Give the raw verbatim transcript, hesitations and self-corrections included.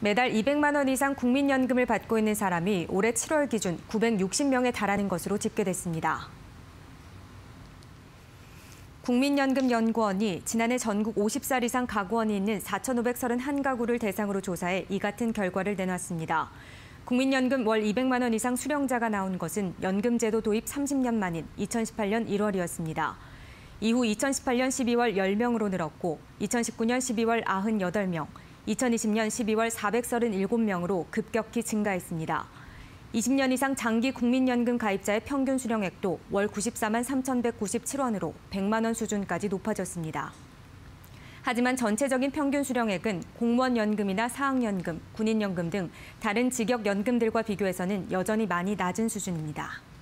매달 이백만 원 이상 국민연금을 받고 있는 사람이 올해 칠월 기준 구백육십 명에 달하는 것으로 집계됐습니다. 국민연금연구원이 지난해 전국 오십 살 이상 가구원이 있는 사천오백삼십일 가구를 대상으로 조사해 이 같은 결과를 내놨습니다. 국민연금 월 이백만 원 이상 수령자가 나온 것은 연금제도 도입 삼십 년 만인 이천십팔 년 일월이었습니다. 이후 이천십팔 년 십이월 십 명으로 늘었고 이천십구 년 십이월 구십팔 명, 이천이십 년 십이월 사백삼십칠 명으로 급격히 증가했습니다. 이십 년 이상 장기 국민연금 가입자의 평균 수령액도 월 구십사만 삼천백구십칠 원으로 백만 원 수준까지 높아졌습니다. 하지만 전체적인 평균 수령액은 공무원연금이나 사학연금, 군인연금 등 다른 직역연금들과 비교해서는 여전히 많이 낮은 수준입니다.